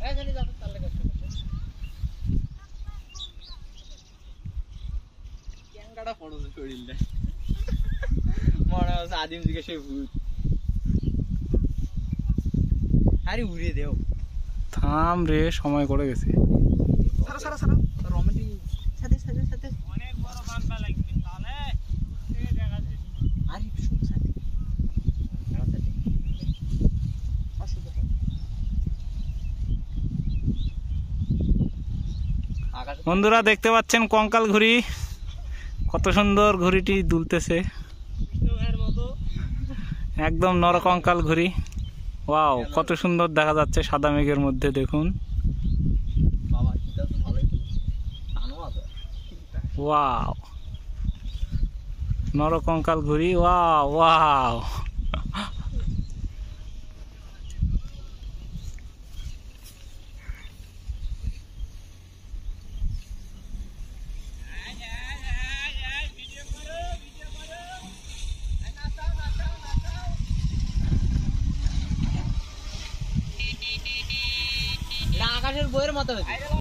আদিম দিকে সেই ভূত আরে উড়ে দেও থাম রে সময় করে গেছে অনেক বড় বাংলা লাগবে তাহলে দেখা যায় আরে শুন সাথে বন্ধুরা দেখতে পাচ্ছেন কঙ্কাল ঘুড়ি, কত সুন্দর ঘুড়িটি দুলতেছে, একদম নরকঙ্কাল ঘুড়ি। ওয়াও, কত সুন্দর দেখা যাচ্ছে সাদা মেঘের মধ্যে, দেখুন। ওয়াও, নরকঙ্কাল ঘুড়ি, ওয়াও ওয়াও। আকাশের বইয়ের মতো